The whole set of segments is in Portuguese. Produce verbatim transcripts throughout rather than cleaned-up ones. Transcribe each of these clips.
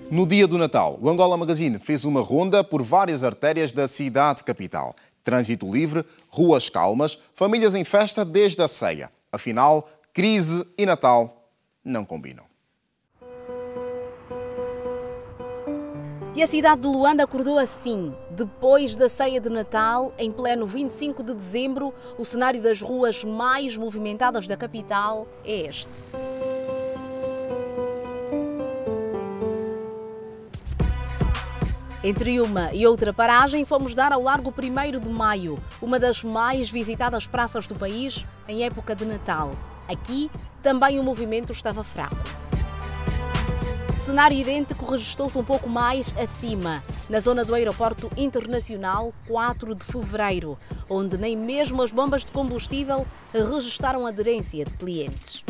No dia do Natal, o Angola Magazine fez uma ronda por várias artérias da cidade capital. Trânsito livre, ruas calmas, famílias em festa desde a ceia. Afinal, crise e Natal não combinam. E a cidade de Luanda acordou assim. Depois da ceia de Natal, em pleno vinte e cinco de dezembro, o cenário das ruas mais movimentadas da capital é este. Entre uma e outra paragem, fomos dar ao Largo primeiro de Maio, uma das mais visitadas praças do país em época de Natal. Aqui, também o movimento estava fraco. Cenário idêntico registrou-se um pouco mais acima, na zona do Aeroporto Internacional quatro de fevereiro, onde nem mesmo as bombas de combustível registraram aderência de clientes.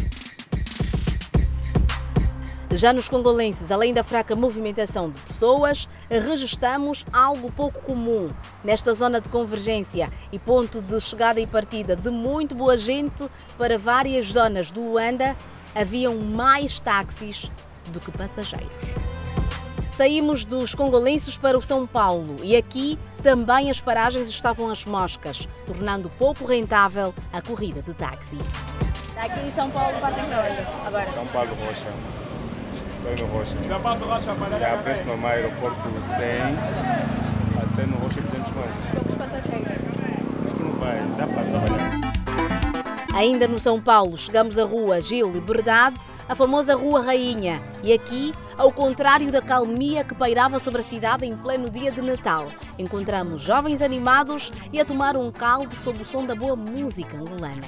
Já nos congolenses, além da fraca movimentação de pessoas, registramos algo pouco comum. Nesta zona de convergência e ponto de chegada e partida de muito boa gente para várias zonas de Luanda, haviam mais táxis do que passageiros. Saímos dos congolenses para o São Paulo e aqui também as paragens estavam às moscas, tornando pouco rentável a corrida de táxi. Daqui em São Paulo batem para onde agora? São Paulo Rocha. Bem no Rocha. Já penso no aeroporto cem, até no Rocha duzentos mais. Poucos passageiros. Aqui não vai, dá para trabalhar. Ainda no São Paulo, chegamos à Rua Gil Liberdade, a famosa Rua Rainha. E aqui, ao contrário da calmia que pairava sobre a cidade em pleno dia de Natal, encontramos jovens animados e a tomar um caldo sob o som da boa música angolana.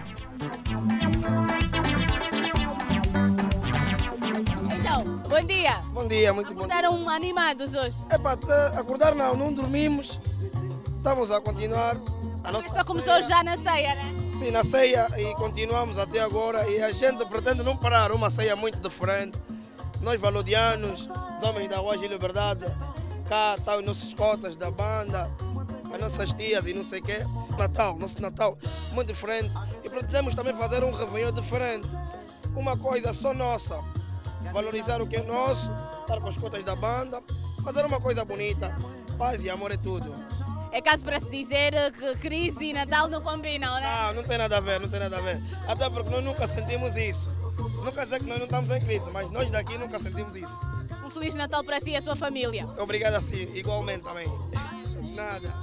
Então, bom dia. Bom dia, muito bom dia. Acordaram animados hoje? É para acordar não, não dormimos. Estamos a continuar a nossa Só começou ceia. já na ceia, né? Sim, na ceia e continuamos até agora e a gente pretende não parar, uma ceia muito diferente. Nós valodianos, os homens da Rua Gil Liberdade, cá estão os nossos cotas da banda, as nossas tias e não sei o quê. Natal, nosso Natal, muito diferente. E pretendemos também fazer um réveillon diferente. Uma coisa só nossa, valorizar o que é nosso, estar com as cotas da banda, fazer uma coisa bonita, paz e amor é tudo. É caso para se dizer que crise e Natal não combinam, né? Não, não tem nada a ver, não tem nada a ver. Até porque nós nunca sentimos isso. Não quer dizer que nós não estamos em crise, mas nós daqui nunca sentimos isso. Um Feliz Natal para si e a sua família. Obrigado a si, igualmente também. Nada.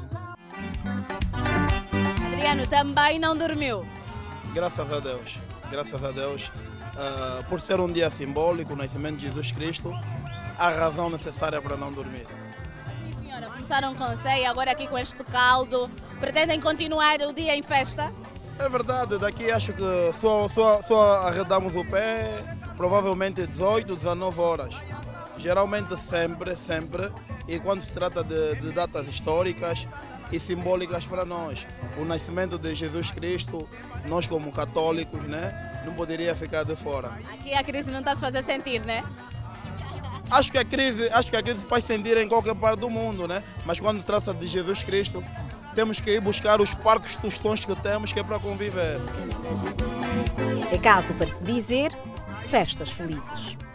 Adriano também não dormiu. Graças a Deus, graças a Deus, uh, por ser um dia simbólico, o nascimento de Jesus Cristo, a razão necessária para não dormir. Sim, senhora, começaram com ceia, agora aqui com este caldo. Pretendem continuar o dia em festa? É verdade, daqui acho que só, só, só arredamos o pé, provavelmente dezoito, dezenove horas. Geralmente sempre, sempre, e quando se trata de, de datas históricas e simbólicas para nós. O nascimento de Jesus Cristo, nós como católicos, né, não poderia ficar de fora. Aqui a crise não está a se fazer sentir, né? Acho que a crise, acho que a crise faz sentir em qualquer parte do mundo, né? Mas quando se trata de Jesus Cristo, temos que ir buscar os parcos tostões que temos, que é para conviver. É caso para se dizer festas felizes.